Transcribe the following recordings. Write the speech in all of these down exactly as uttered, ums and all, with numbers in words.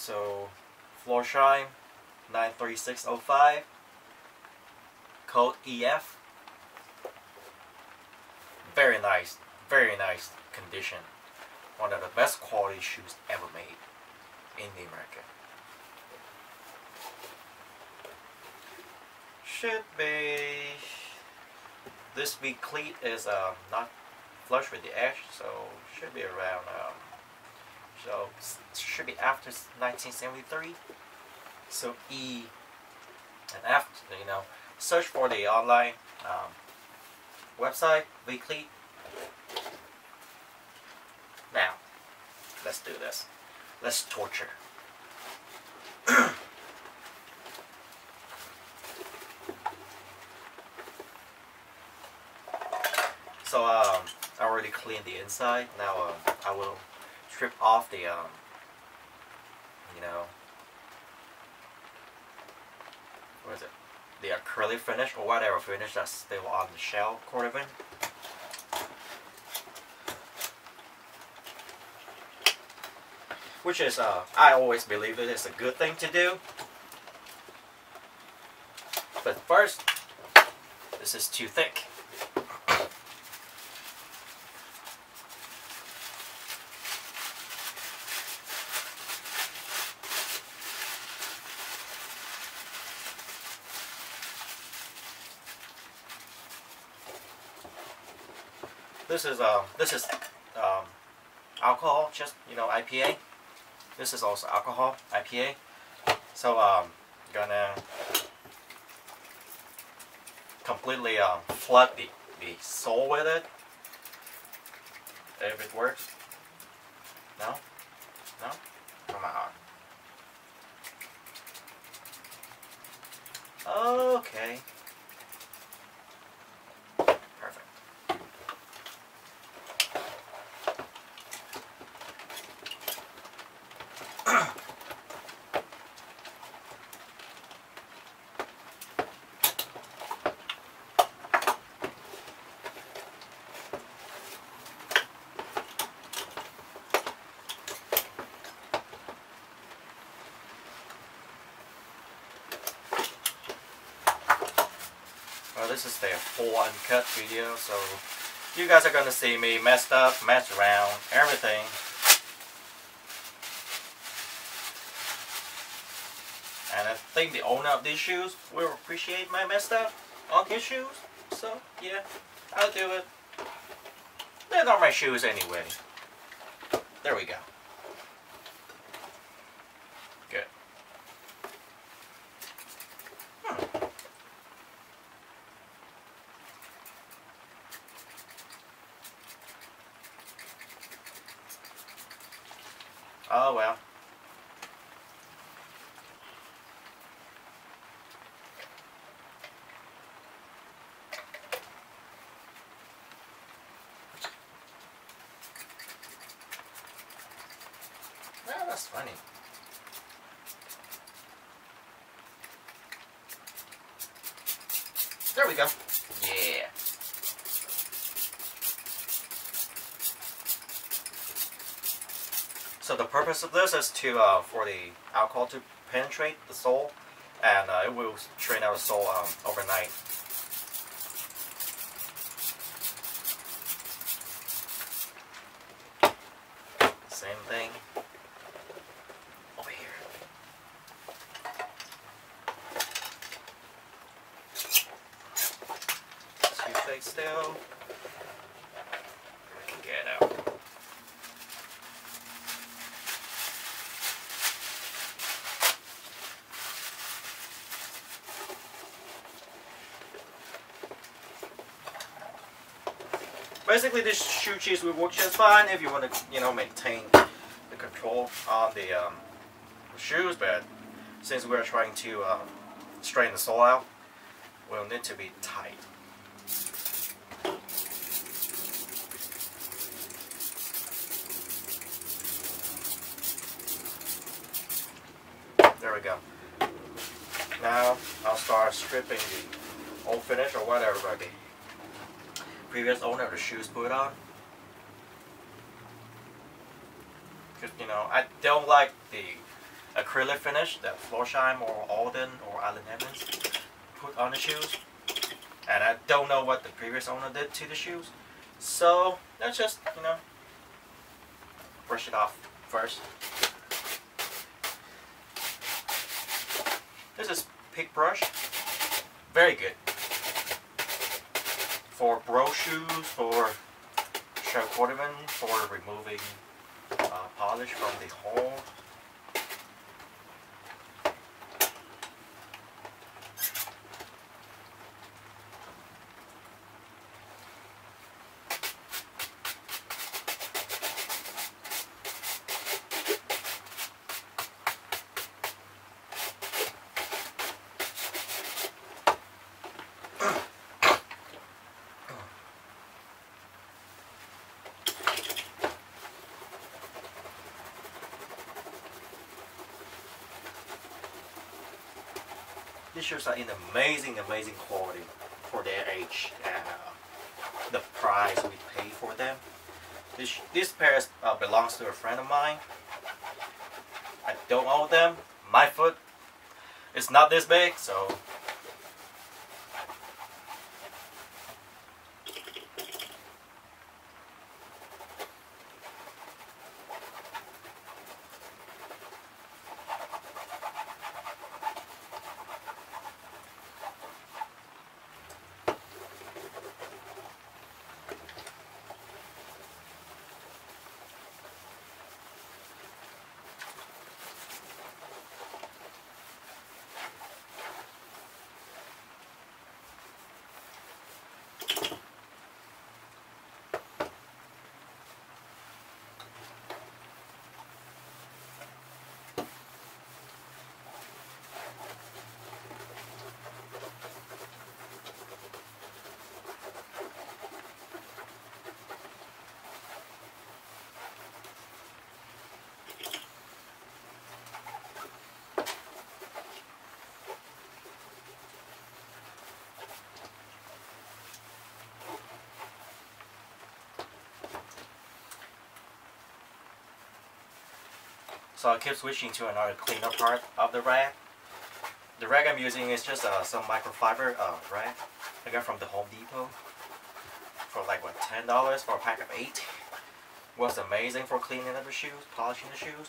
So Florsheim nine three six zero five, code E F. Very nice, very nice condition. One of the best quality shoes ever made in the America. Should be, this V cleat is um, not flush with the edge, so should be around, um, so should be after nineteen seventy-three. So E and after, you know, search for the online um, website V cleat. Now, let's do this. Let's torture. So um, I already cleaned the inside. Now um, I will strip off the um, you know, what is it? The acrylic finish or whatever finish that's still on the shell Cordovan. Which is, uh, I always believe it is a good thing to do. But first, this is too thick. This is um, this is um, alcohol, just you know I P A. This is also alcohol, I P A. So um, gonna completely um, flood the the sole with it. If it works. No, no, come on. Okay. Well, this is their full uncut video, so you guys are gonna see me messed up, mess around, everything. And I think the owner of these shoes will appreciate my messed up on his shoes. So yeah, I'll do it. They're not my shoes anyway. There we go. Good. Hmm. Oh well. Oh, that's funny. There we go. Yeah. So the purpose of this is to uh, for the alcohol to penetrate the sole, and uh, it will strain out the sole um, overnight. Same thing over here. Too thick still. We can get out. Basically, this shoe cheese will work just fine if you want to, you know, maintain the control on the um, shoes. But since we're trying to um, straighten the sole out, we'll need to be tight. There we go. Now I'll start stripping the old finish or whatever the previous owner of the shoes put on. Because, you know, I don't like the acrylic finish that Florsheim or Alden or Allen Evans put on the shoes. And I don't know what the previous owner did to the shoes. So let's just, you know, brush it off first. This is Bick brush. Very good. For bro shoes, for Shell Cordovan, for removing uh, polish from the hole. These shoes are in amazing, amazing quality for their age and uh, the price we pay for them. This, this pair uh, belongs to a friend of mine. I don't own them. My foot is not this big, so So I keep switching to another cleaner part of the rag. The rag I'm using is just uh, some microfiber uh, rag I got from the Home Depot for like what, ten dollars for a pack of eight. Was amazing for cleaning up the shoes, polishing the shoes.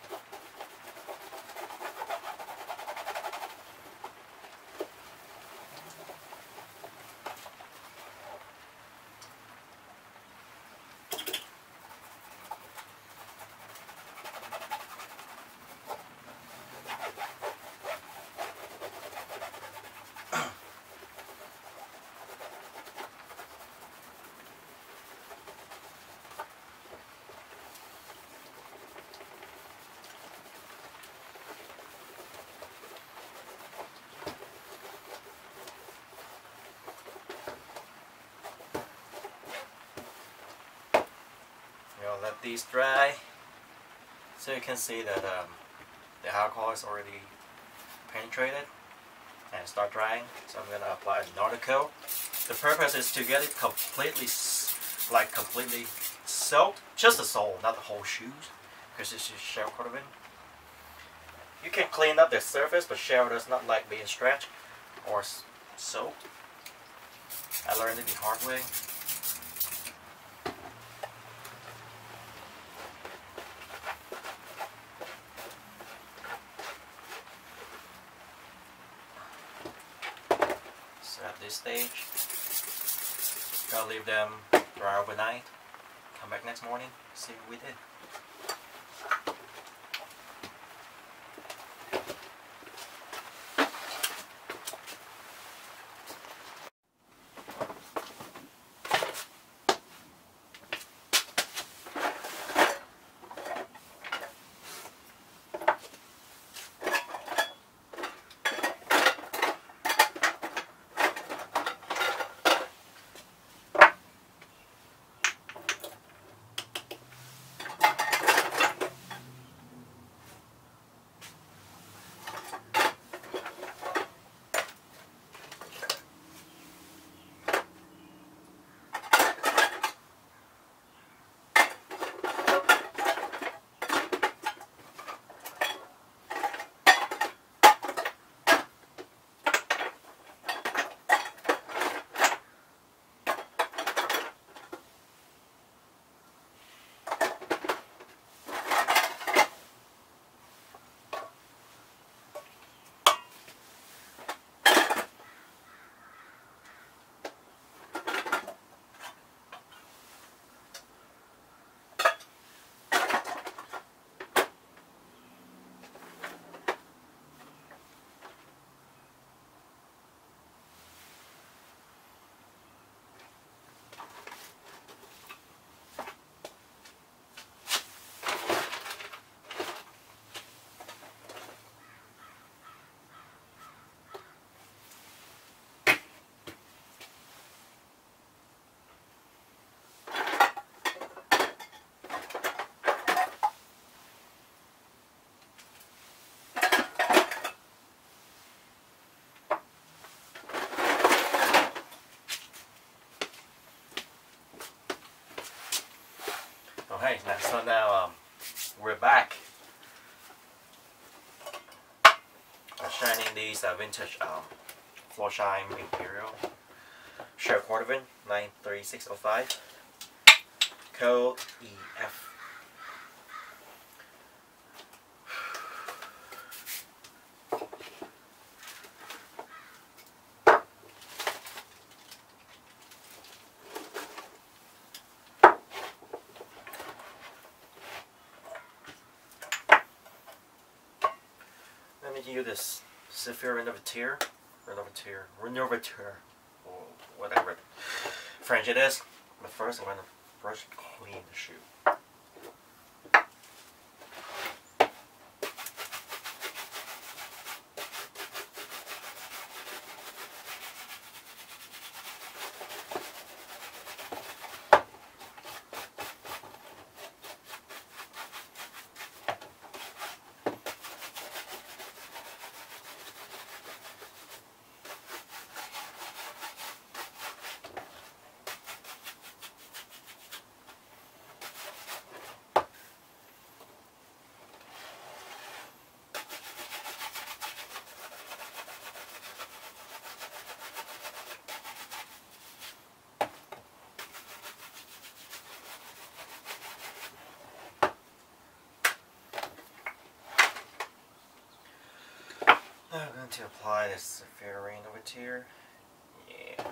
We'll let these dry so you can see that um, the alcohol is already penetrated and start drying. So I'm going to apply another coat. The purpose is to get it completely, like completely soaked, just the sole, not the whole shoes, because this is Shell Cordovan. You can clean up the surface, but Shell does not like being stretched or soaked. I learned it the hard way. So at this stage, I'll leave them dry overnight. Come back next morning, see what we did. these uh, vintage um, Florsheim Imperial Shell Cordovan nine three six oh five. Code E F. Let me use this Sapphire Renovateur, Renovateur, Renovateur, or whatever French it is. But first I'm going to first clean the shoe. Now I'm going to apply this Sapphire Renovateur. Yeah.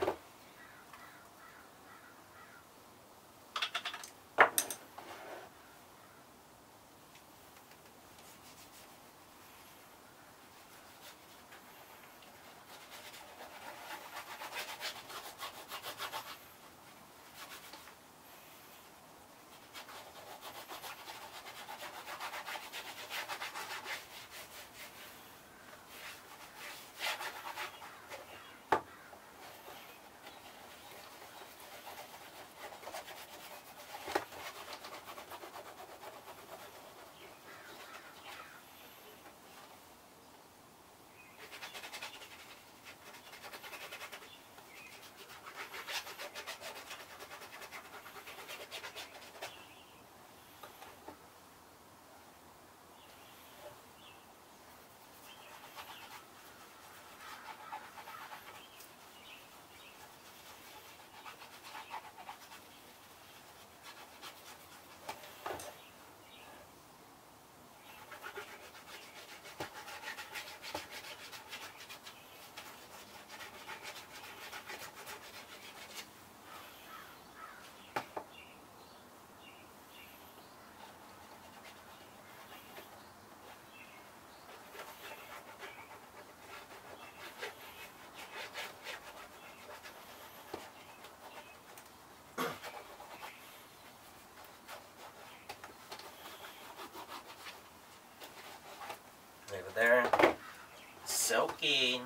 Leave it there. Soaking.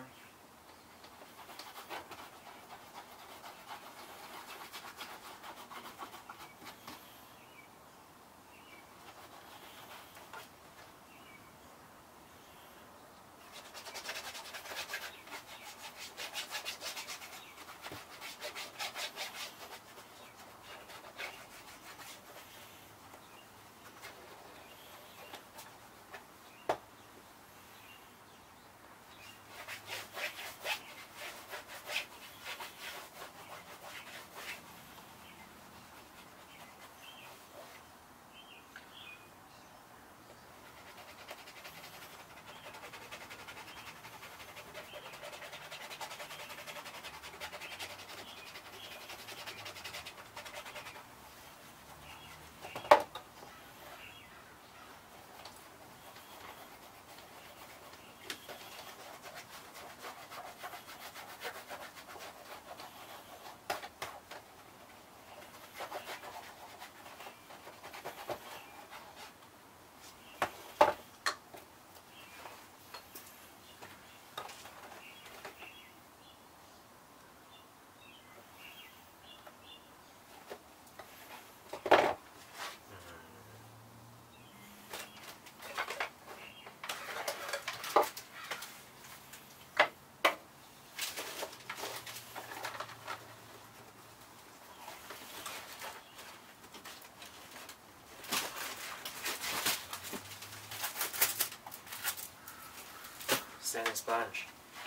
sanding sponge.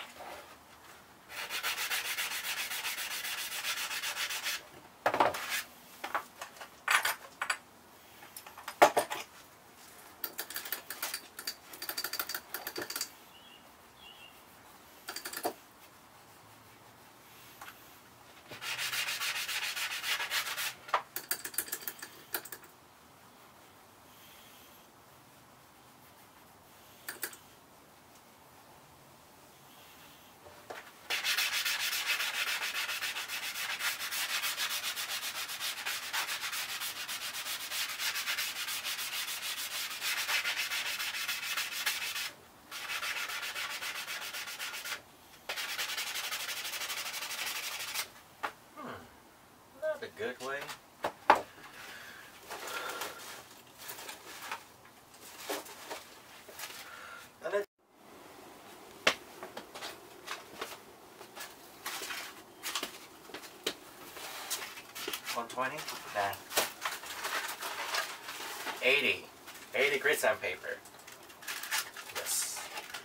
A good way. And it one twenty? Nah. eighty. eighty grit sandpaper. Yes.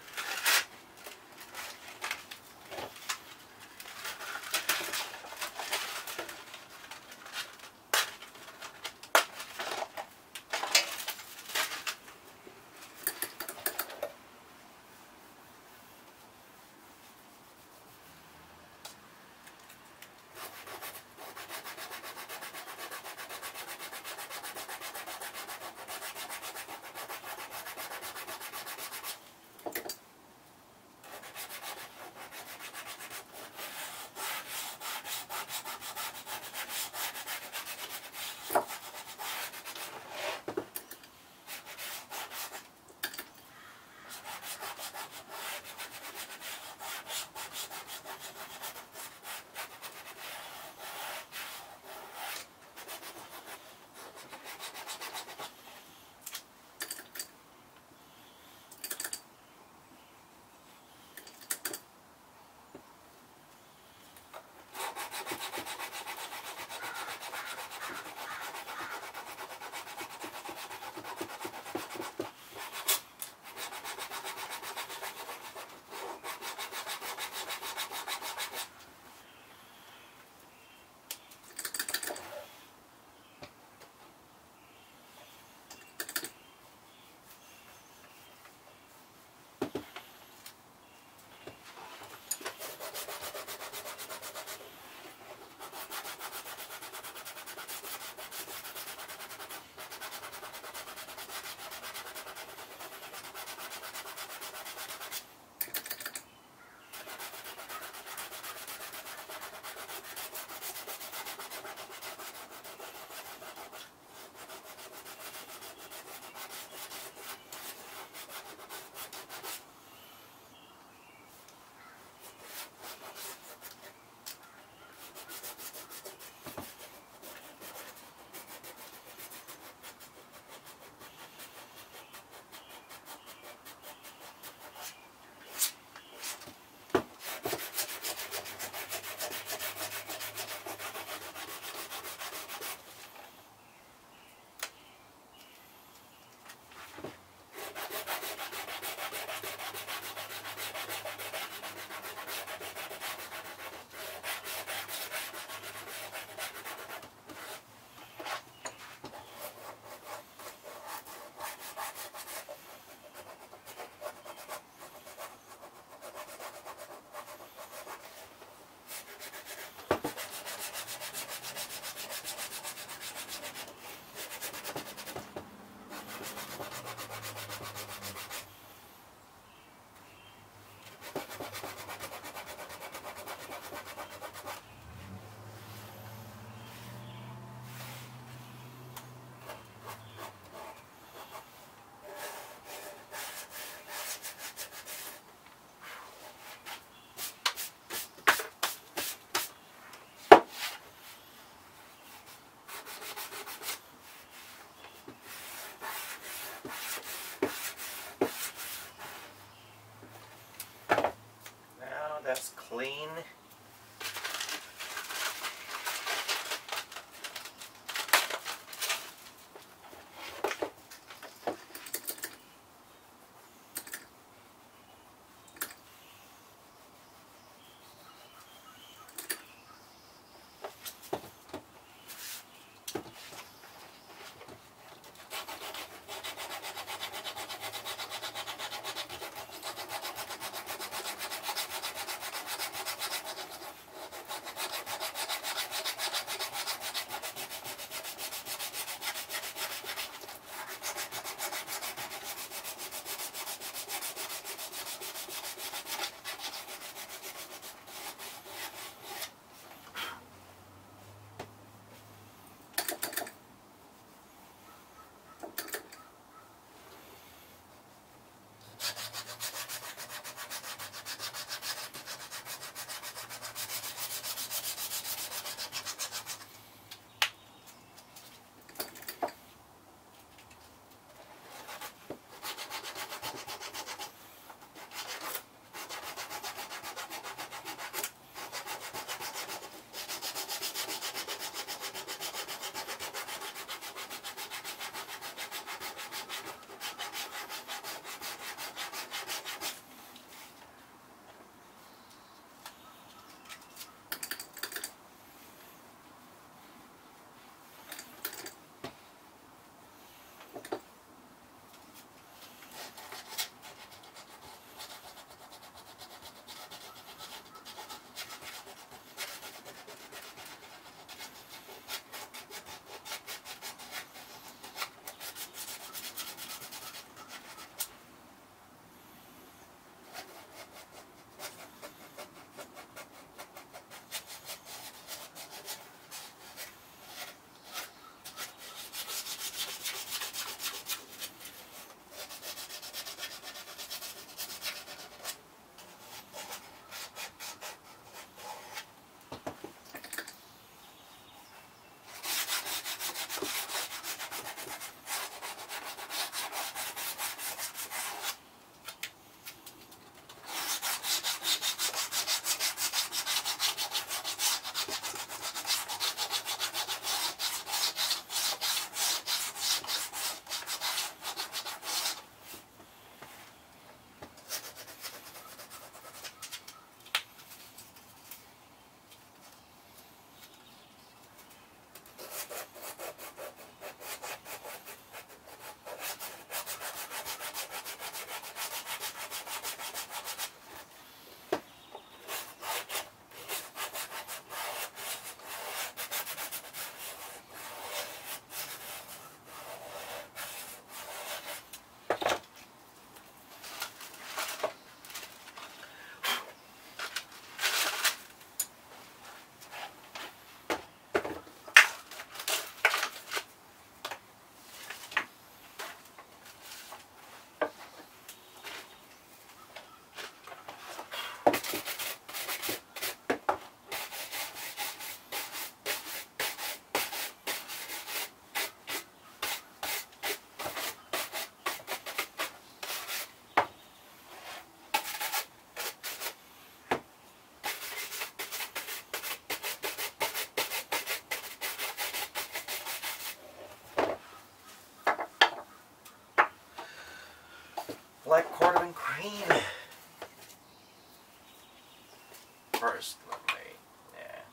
That's clean. Black Cordovan cream. First, let me, yeah.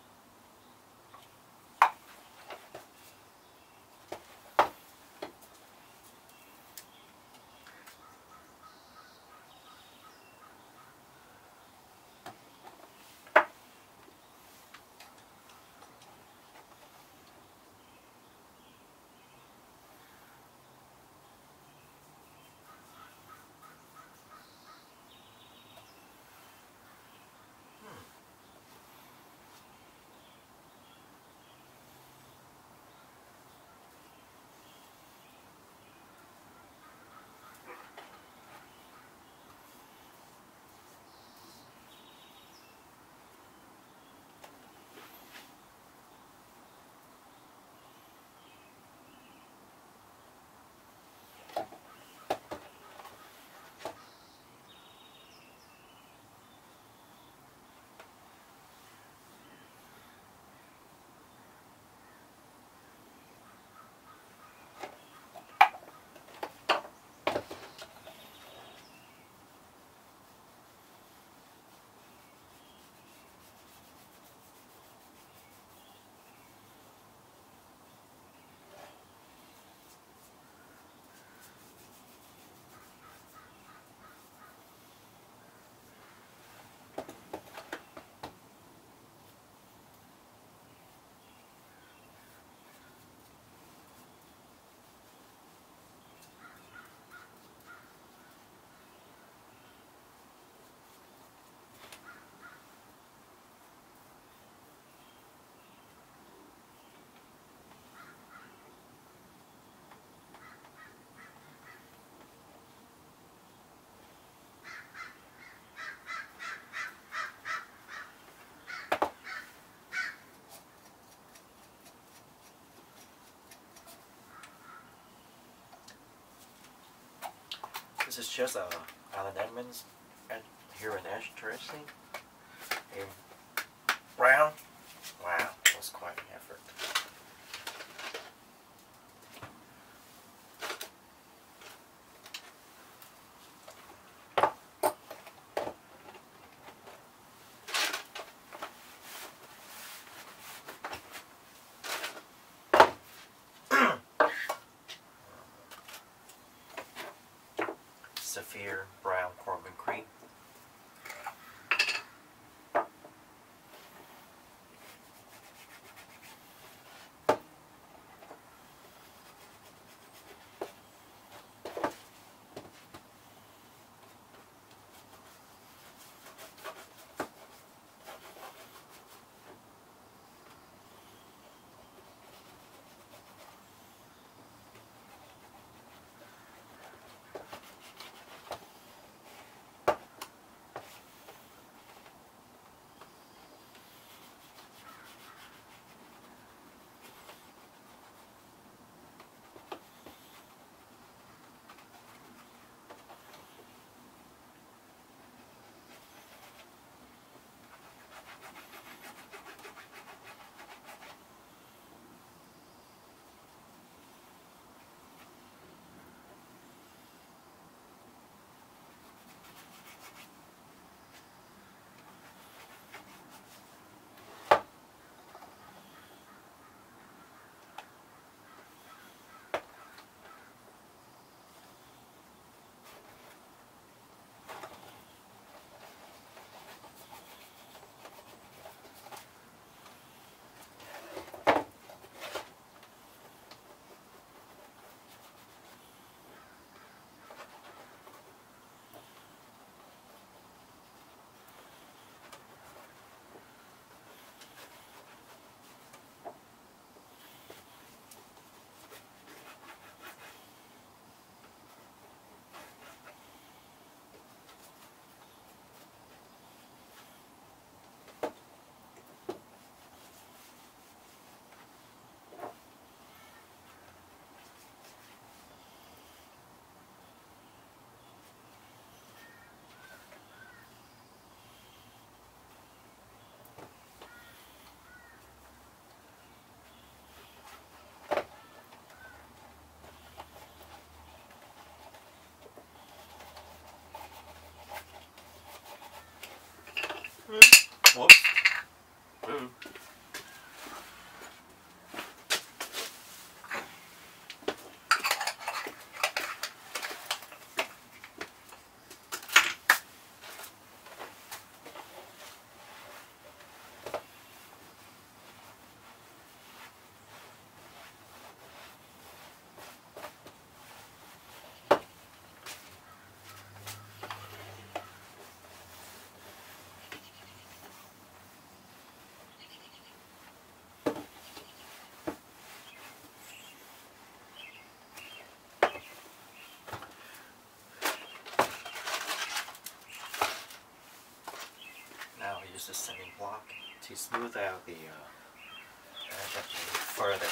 This is just a uh, Alan Edmonds at, here in Ash Tracing. In brown. Wow, that's quite an effort. Sapphire brown Cordovan cream. sanding block to smooth out the uh, edge of the further.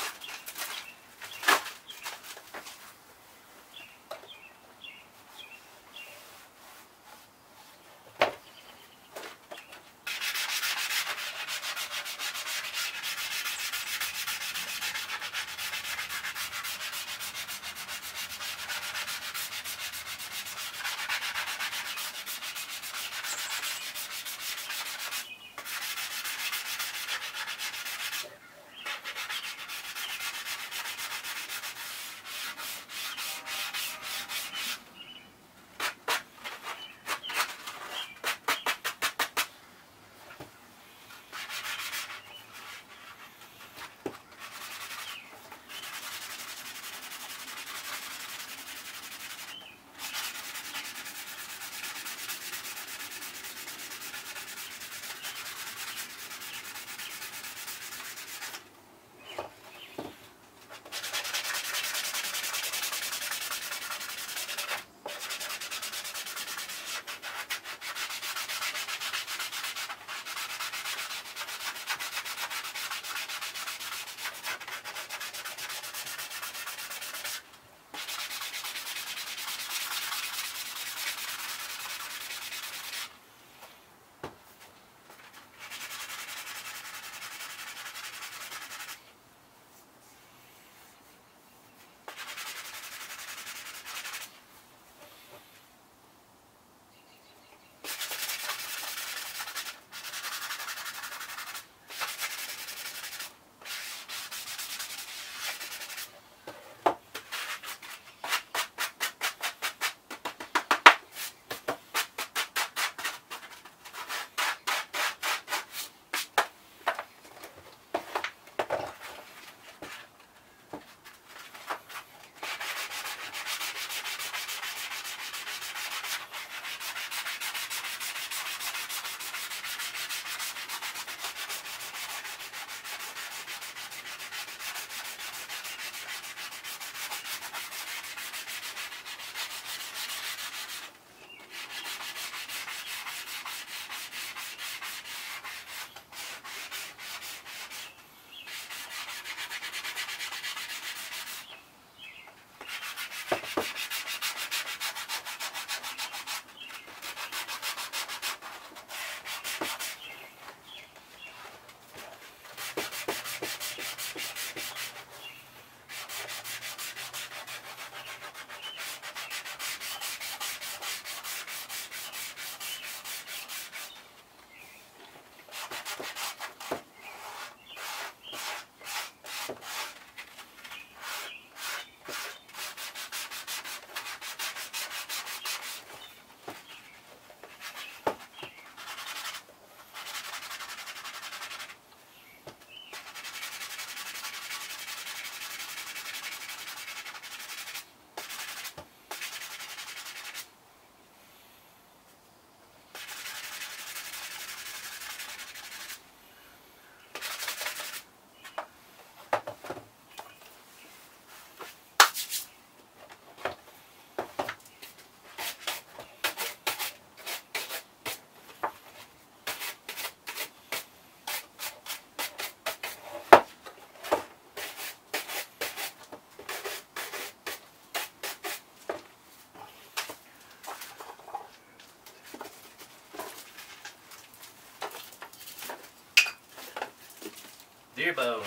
Deer bone.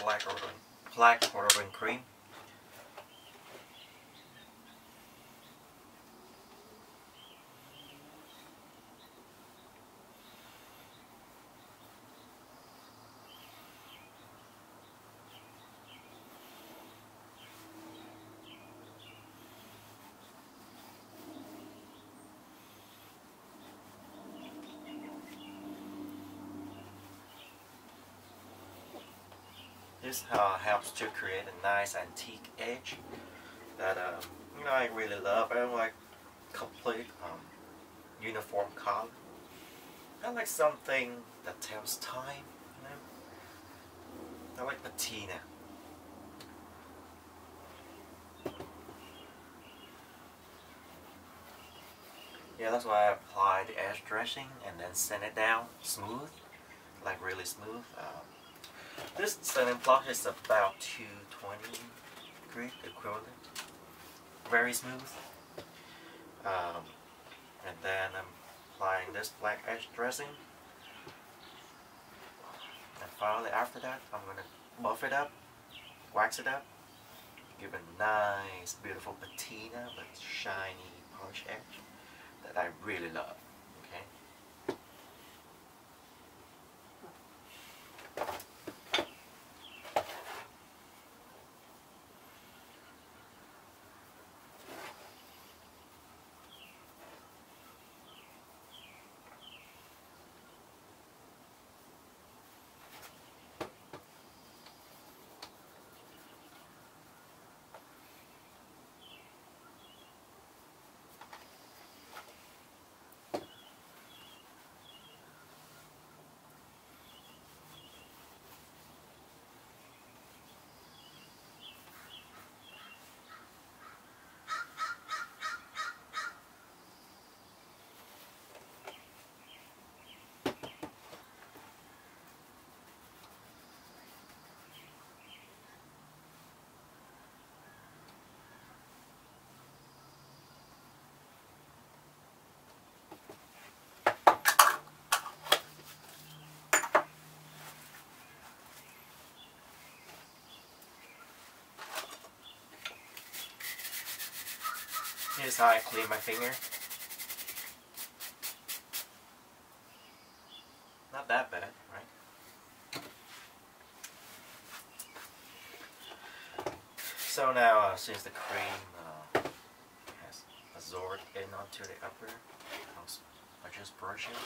black Horween, black Horween cream. This uh, helps to create a nice antique edge that um, you know I really love. I don't like complete um, uniform color. I like something that tells time. You know, I like patina. Yeah, that's why I apply the edge dressing and then sand it down smooth, like really smooth. Um, This sanding block is about two twenty grit equivalent. Very smooth. Um, and then I'm applying this black edge dressing. And finally after that I'm going to buff it up, wax it up, give a nice beautiful patina but shiny polished edge that I really love. Okay. Here's how I clean my finger. Not that bad, right? So now, uh, since the cream uh, has absorbed in onto the upper, I'll, I'll just brush it.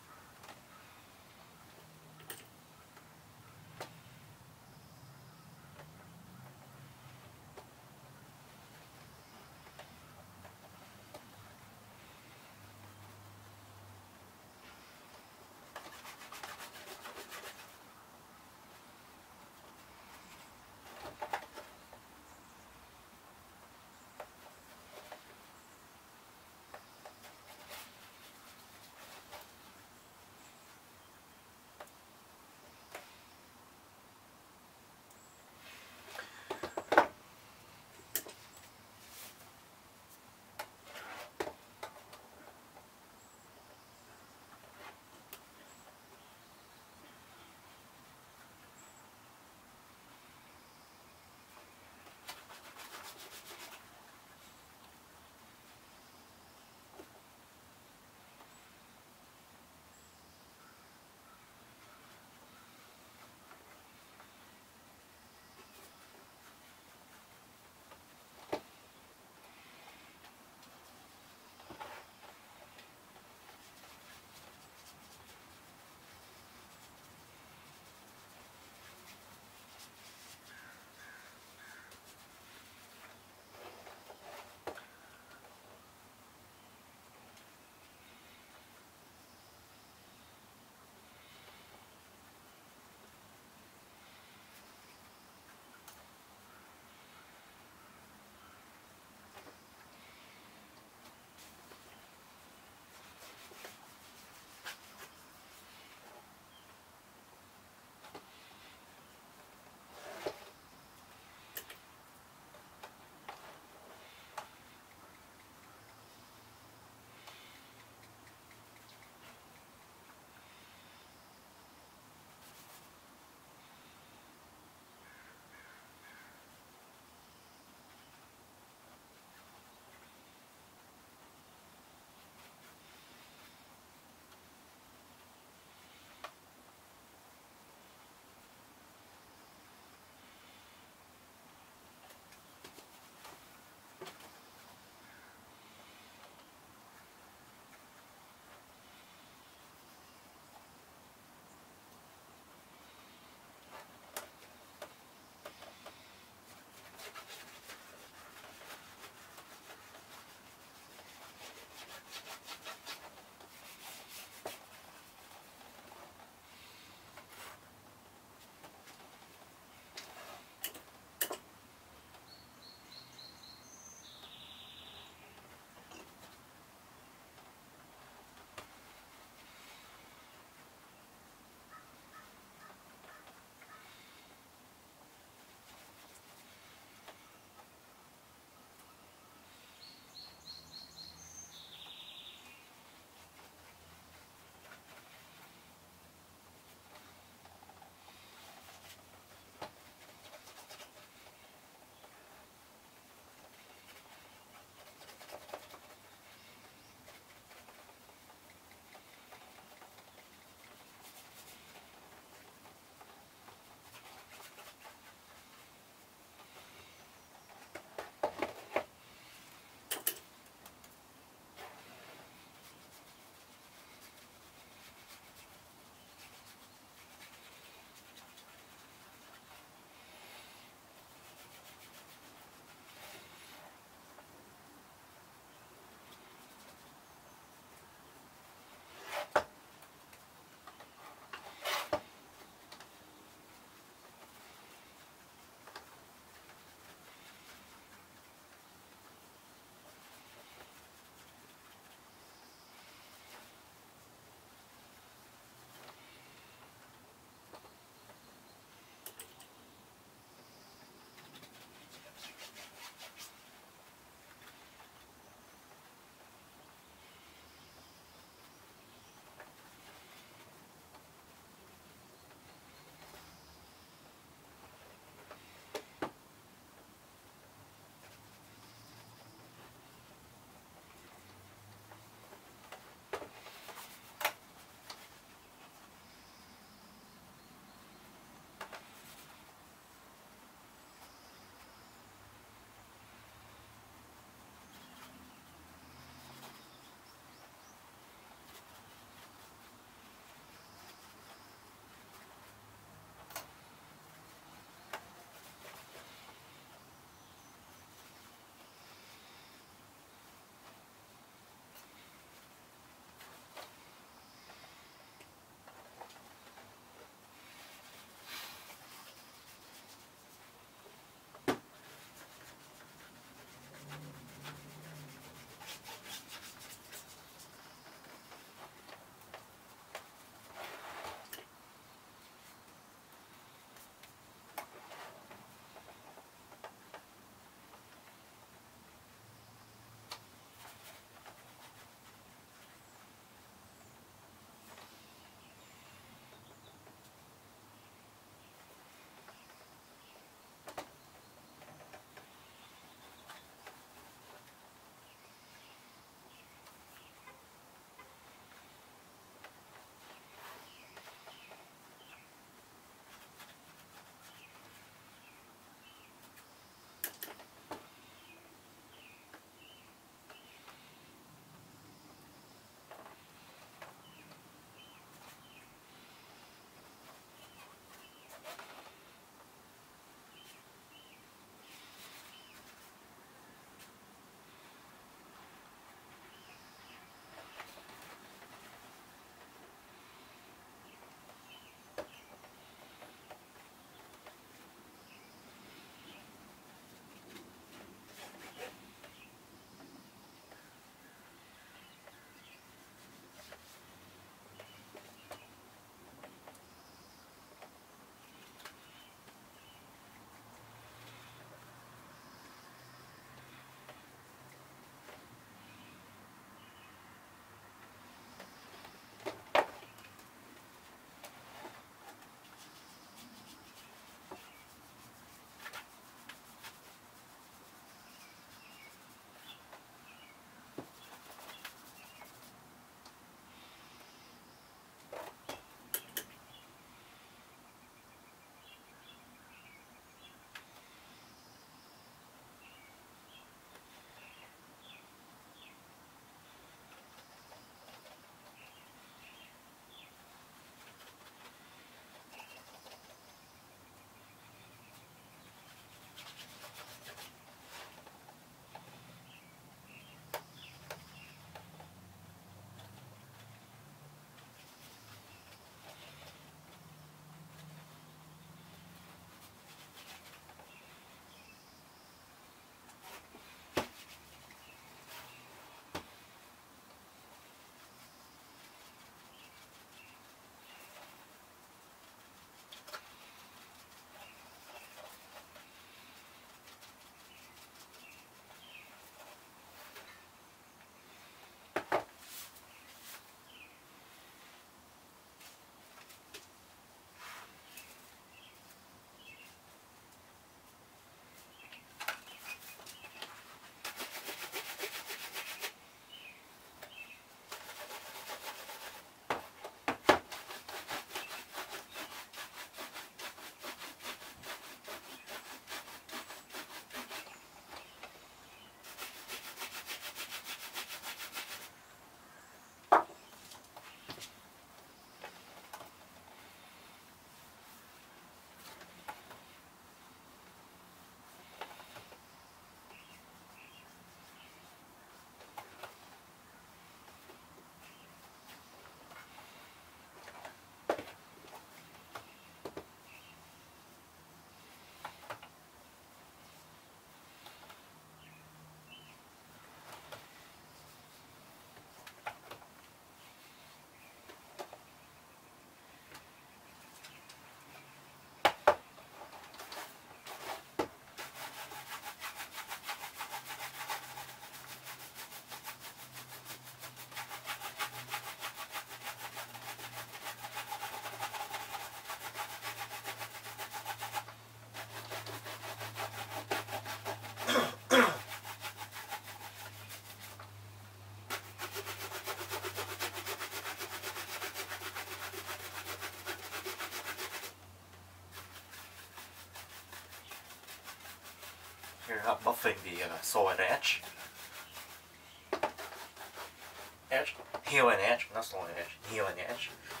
uh, buffing the uh, sword edge. Edge, heel and edge, not sword edge, heel and edge.